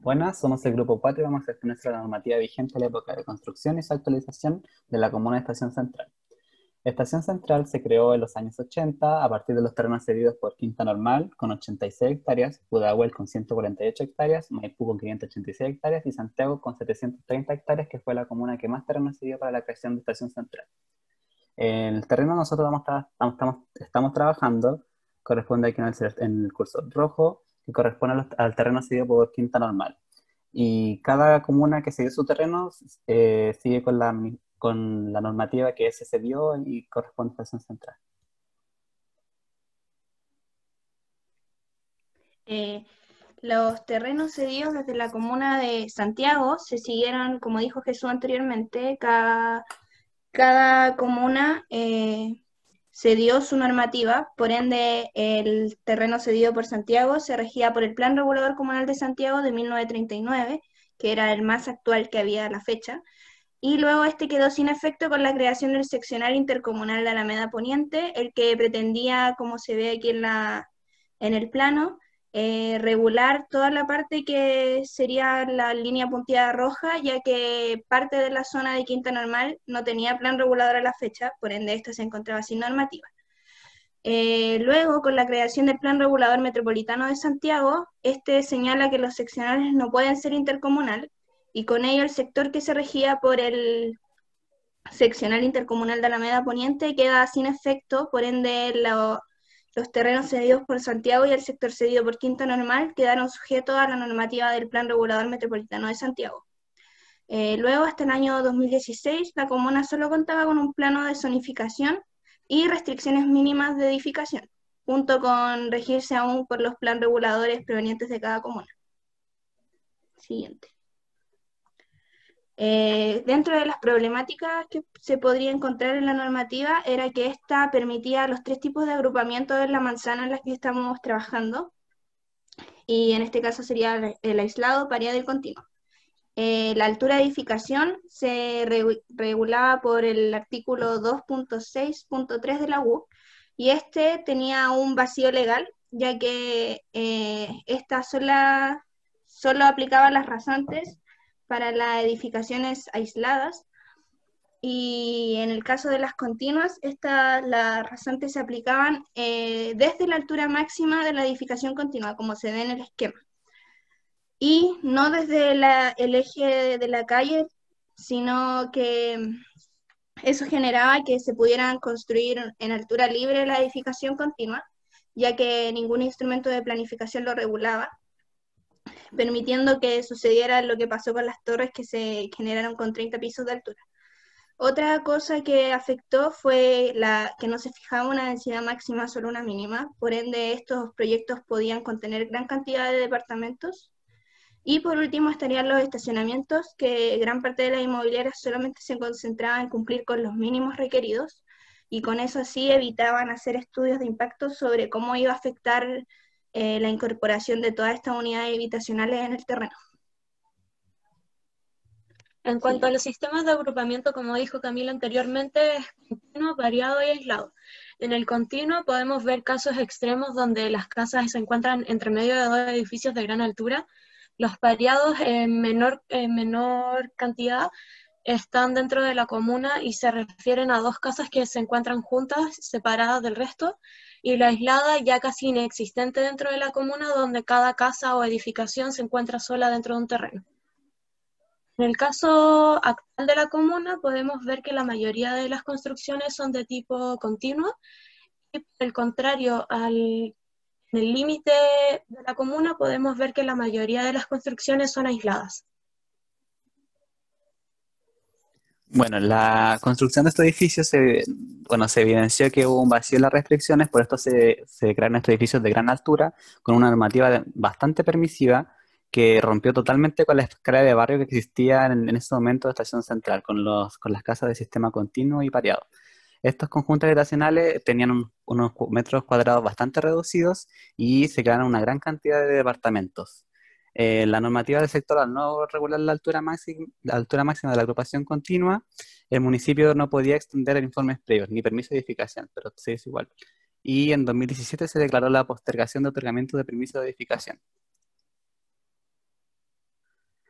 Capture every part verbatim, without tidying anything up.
Buenas, somos el Grupo cuatro y vamos a exponer nuestra normativa vigente en la época de construcción y su actualización de la comuna de Estación Central. Estación Central se creó en los años ochenta a partir de los terrenos cedidos por Quinta Normal con ochenta y seis hectáreas, Pudahuel con ciento cuarenta y ocho hectáreas, Maipú con quinientas ochenta y seis hectáreas y Santiago con setecientas treinta hectáreas, que fue la comuna que más terreno cedió para la creación de Estación Central. El terreno nosotros vamos a estar- estamos, estamos, estamos trabajando, corresponde aquí en el, en el curso rojo, que corresponde a los- al terreno cedido por Quinta Normal. Y cada comuna que cedió su terreno eh, sigue con la, mi- con la normativa que se cedió y corresponde a Estación Central. Eh, los terrenos cedidos desde la comuna de Santiago se siguieron, como dijo Jesús anteriormente, cada, cada comuna eh, cedió su normativa, por ende el terreno cedido por Santiago se regía por el Plan Regulador Comunal de Santiago de mil novecientos treinta y nueve, que era el más actual que había a la fecha, y luego este quedó sin efecto con la creación del seccional intercomunal de Alameda Poniente, el que pretendía, como se ve aquí en, la, en el plano, eh, regular toda la parte que sería la línea punteada roja, ya que parte de la zona de Quinta Normal no tenía plan regulador a la fecha, por ende esta se encontraba sin normativa. Eh, luego, con la creación del Plan Regulador Metropolitano de Santiago, este señala que los seccionales no pueden ser intercomunal, y con ello el sector que se regía por el seccional intercomunal de Alameda Poniente queda sin efecto, por ende lo, los terrenos cedidos por Santiago y el sector cedido por Quinta Normal quedaron sujetos a la normativa del Plan Regulador Metropolitano de Santiago. Eh, luego, hasta el año dos mil dieciséis, la comuna solo contaba con un plano de zonificación y restricciones mínimas de edificación, junto con regirse aún por los plan reguladores provenientes de cada comuna. Siguiente. Eh, dentro de las problemáticas que se podría encontrar en la normativa era que esta permitía los tres tipos de agrupamiento de la manzana en las que estamos trabajando, y en este caso sería el aislado, pareado y continuo. Eh, la altura de edificación se re regulaba por el artículo dos punto seis punto tres de la U, y este tenía un vacío legal, ya que eh, esta sola, solo aplicaba las rasantes para las edificaciones aisladas, y en el caso de las continuas, esta, las rasantes se aplicaban eh, desde la altura máxima de la edificación continua, como se ve en el esquema, y no desde la, el eje de la calle, sino que eso generaba que se pudieran construir en altura libre la edificación continua, ya que ningún instrumento de planificación lo regulaba, permitiendo que sucediera lo que pasó con las torres que se generaron con treinta pisos de altura. Otra cosa que afectó fue la, que no se fijaba una densidad máxima, solo una mínima, por ende estos proyectos podían contener gran cantidad de departamentos. Y por último estarían los estacionamientos, que gran parte de las inmobiliarias solamente se concentraba en cumplir con los mínimos requeridos, y con eso así evitaban hacer estudios de impacto sobre cómo iba a afectar eh, la incorporación de todas estas unidades habitacionales en el terreno. En cuanto a Siguiente. los sistemas de agrupamiento, como dijo Camila anteriormente, es continuo, variado y aislado. En el continuo podemos ver casos extremos donde las casas se encuentran entre medio de dos edificios de gran altura. Los pareados en menor, en menor cantidad están dentro de la comuna y se refieren a dos casas que se encuentran juntas, separadas del resto, y la aislada ya casi inexistente dentro de la comuna, donde cada casa o edificación se encuentra sola dentro de un terreno. En el caso actual de la comuna podemos ver que la mayoría de las construcciones son de tipo continuo, y por el contrario, al, en el límite de la comuna podemos ver que la mayoría de las construcciones son aisladas. Bueno, la construcción de estos edificios, se, bueno, se evidenció que hubo un vacío en las restricciones, por esto se, se crearon estos edificios de gran altura, con una normativa de- bastante permisiva, que rompió totalmente con la escala de barrio que existía en, en ese momento de Estación Central, con, los, con las casas de sistema continuo y pareado. Estos conjuntos habitacionales tenían un- unos cu- metros cuadrados bastante reducidos y se crearon una gran cantidad de departamentos. Eh, la normativa del sector, al no regular la altura máxima, la altura máxima de la agrupación continua, el municipio no podía extender el informes previos ni permiso de edificación, pero sí es igual. Y en dos mil diecisiete se declaró la postergación de otorgamiento de permiso de edificación.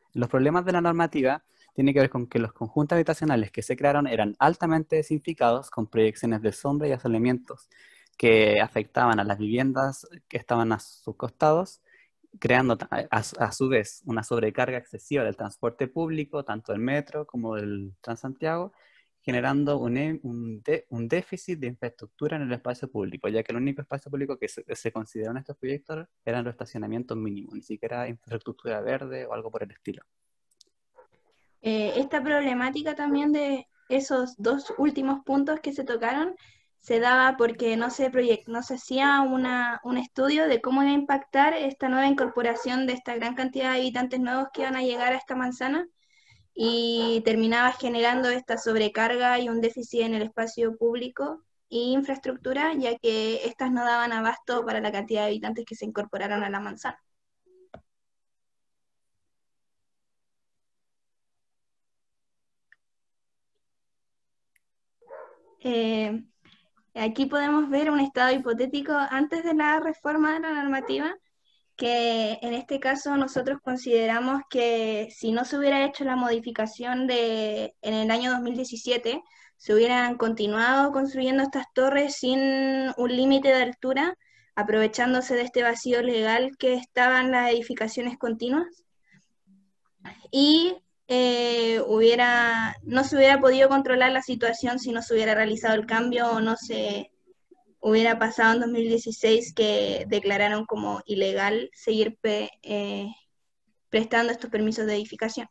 Los problemas de la normativa tienen que ver con que los conjuntos habitacionales que se crearon eran altamente densificados con proyecciones de sombra y asoleamientos que afectaban a las viviendas que estaban a sus costados, creando a, a su vez una sobrecarga excesiva del transporte público, tanto del metro como del Transantiago, generando un, un, de, un déficit de infraestructura en el espacio público, ya que el único espacio público que se, se consideró en estos proyectos eran los estacionamientos mínimos, ni siquiera infraestructura verde o algo por el estilo. Eh, esta problemática también de esos dos últimos puntos que se tocaron se daba porque no se, proyect no se hacía una, un estudio de cómo iba a impactar esta nueva incorporación de esta gran cantidad de habitantes nuevos que iban a llegar a esta manzana, y terminaba generando esta sobrecarga y un déficit en el espacio público e infraestructura, ya que estas no daban abasto para la cantidad de habitantes que se incorporaron a la manzana. Eh, aquí podemos ver un estado hipotético antes de la reforma de la normativa, que en este caso nosotros consideramos que si no se hubiera hecho la modificación de, en el año dos mil diecisiete, se hubieran continuado construyendo estas torres sin un límite de altura, aprovechándose de este vacío legal que estaban las edificaciones continuas, y eh, hubiera, no se hubiera podido controlar la situación si no se hubiera realizado el cambio o no se hubiera pasado en dos mil dieciséis, que declararon como ilegal seguir pe, eh, prestando estos permisos de edificación.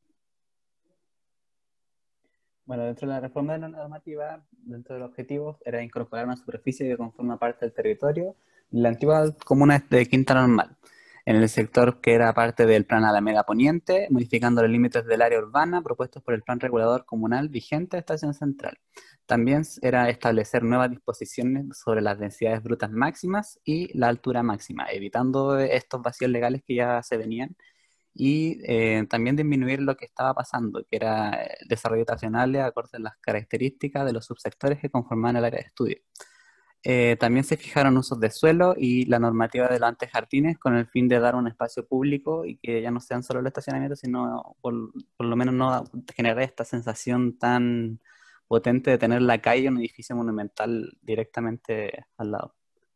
Bueno, dentro de la reforma de la normativa, dentro de los objetivos, era incorporar una superficie que conforma parte del territorio de la antigua comuna de Quinta Normal, en el sector que era parte del Plan Alameda Poniente, modificando los límites del área urbana propuestos por el Plan Regulador Comunal vigente de Estación Central. También era establecer nuevas disposiciones sobre las densidades brutas máximas y la altura máxima, evitando estos vacíos legales que ya se venían, y eh, también disminuir lo que estaba pasando, que era el desarrollo estacional acorde a las características de los subsectores que conformaban el área de estudio. Eh, también se fijaron usos de suelo y la normativa de los antejardines con el fin de dar un espacio público y que ya no sean solo el estacionamiento, sino por, por lo menos no generar esta sensación tan potente de tener la calle, un edificio monumental directamente al lado.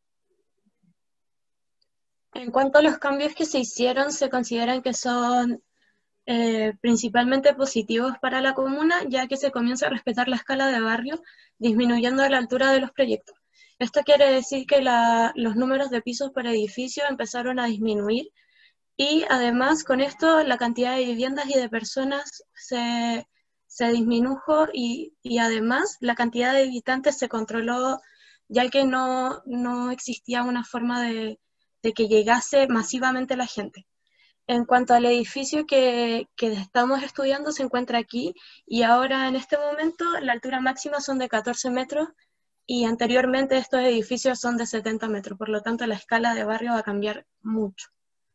En cuanto a los cambios que se hicieron, se consideran que son eh, principalmente positivos para la comuna, ya que se comienza a respetar la escala de barrio, disminuyendo la altura de los proyectos. Esto quiere decir que la, los números de pisos por edificio empezaron a disminuir, y además con esto la cantidad de viviendas y de personas se, se disminuyó, y, y además la cantidad de habitantes se controló, ya que no, no existía una forma de de que llegase masivamente la gente. En cuanto al edificio que, que estamos estudiando, se encuentra aquí, y ahora en este momento la altura máxima son de catorce metros, y anteriormente estos edificios son de setenta metros, por lo tanto la escala de barrio va a cambiar mucho.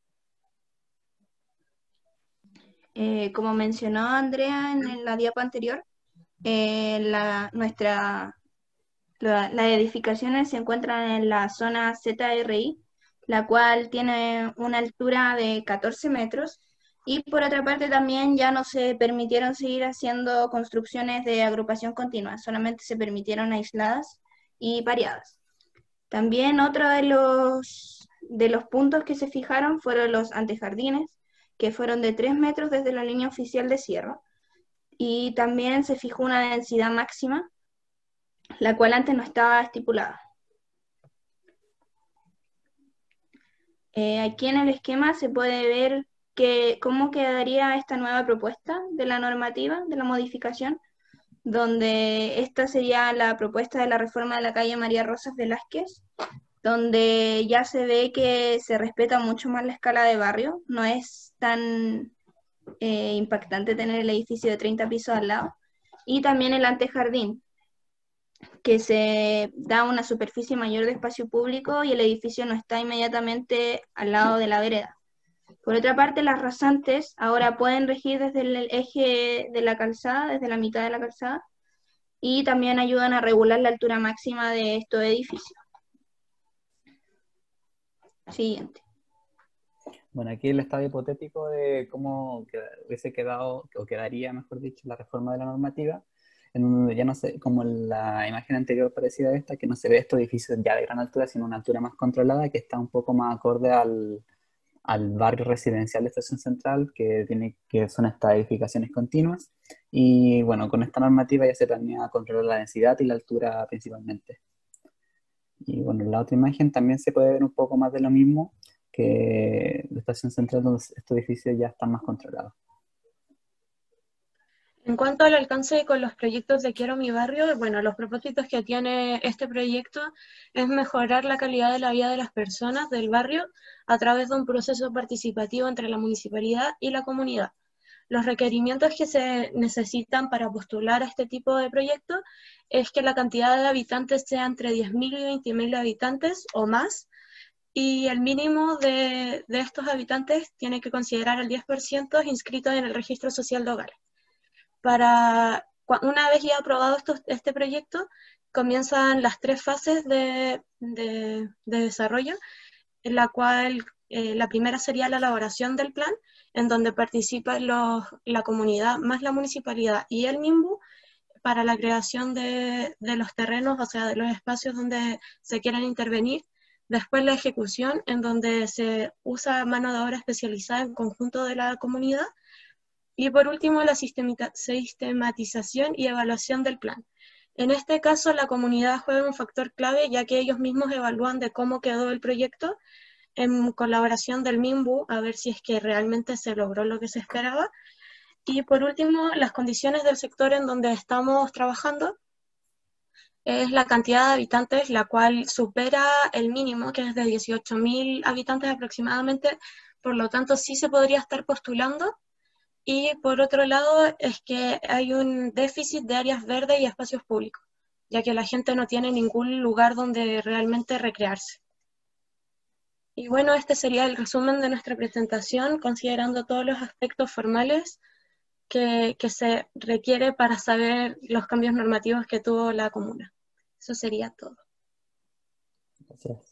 Eh, como mencionó Andrea en la diapo anterior, eh, la, nuestra, la, las edificaciones se encuentran en la zona Z R I, la cual tiene una altura de catorce metros, y por otra parte también ya no se permitieron seguir haciendo construcciones de agrupación continua, solamente se permitieron aisladas y pareadas. También otro de los, de los puntos que se fijaron fueron los antejardines, que fueron de tres metros desde la línea oficial de cierre, y también se fijó una densidad máxima, la cual antes no estaba estipulada. Eh, aquí en el esquema se puede ver que, cómo quedaría esta nueva propuesta de la normativa, de la modificación, donde esta sería la propuesta de la reforma de la calle María Rosas Velázquez, donde ya se ve que se respeta mucho más la escala de barrio, no es tan eh, impactante tener el edificio de treinta pisos al lado, y también el antejardín, que se da una superficie mayor de espacio público y el edificio no está inmediatamente al lado de la vereda. Por otra parte, las rasantes ahora pueden regir desde el eje de la calzada, desde la mitad de la calzada, y también ayudan a regular la altura máxima de estos edificios. Siguiente. Bueno, aquí el estado hipotético de cómo queda- hubiese quedado, o quedaría, mejor dicho, la reforma de la normativa, en donde ya no se, como en la imagen anterior parecida a esta, que no se ve estos edificios ya de gran altura, sino una altura más controlada, que está un poco más acorde al, al barrio residencial de Estación Central, que tiene, que son estas edificaciones continuas. Y bueno, con esta normativa ya se planea controlar la densidad y la altura principalmente. Y bueno, en la otra imagen también se puede ver un poco más de lo mismo, que la estación central donde estos edificios ya están más controlados. En cuanto al alcance con los proyectos de Quiero mi barrio, bueno, los propósitos que tiene este proyecto es mejorar la calidad de la vida de las personas del barrio a través de un proceso participativo entre la municipalidad y la comunidad. Los requerimientos que se necesitan para postular a este tipo de proyectos es que la cantidad de habitantes sea entre diez mil y veinte mil habitantes o más, y el mínimo de, de estos habitantes tiene que considerar el diez por ciento inscritos en el registro social de hogares. Para, una vez ya aprobado esto, este proyecto, comienzan las tres fases de, de, de desarrollo, en la cual eh, la primera sería la elaboración del plan, en donde participan los, la comunidad más la municipalidad y el MIMBU para la creación de, de los terrenos, o sea, de los espacios donde se quieran intervenir. Después la ejecución, en donde se usa mano de obra especializada en conjunto de la comunidad. Y por último, la sistematización y evaluación del plan. En este caso, la comunidad juega un factor clave, ya que ellos mismos evalúan de cómo quedó el proyecto en colaboración del MIMBU, a ver si es que realmente se logró lo que se esperaba. Y por último, las condiciones del sector en donde estamos trabajando es la cantidad de habitantes, la cual supera el mínimo, que es de dieciocho mil habitantes aproximadamente, por lo tanto sí se podría estar postulando. Y por otro lado es que hay un déficit de áreas verdes y espacios públicos, ya que la gente no tiene ningún lugar donde realmente recrearse. Y bueno, este sería el resumen de nuestra presentación, considerando todos los aspectos formales que, que se requiere para saber los cambios normativos que tuvo la comuna. Eso sería todo. Gracias.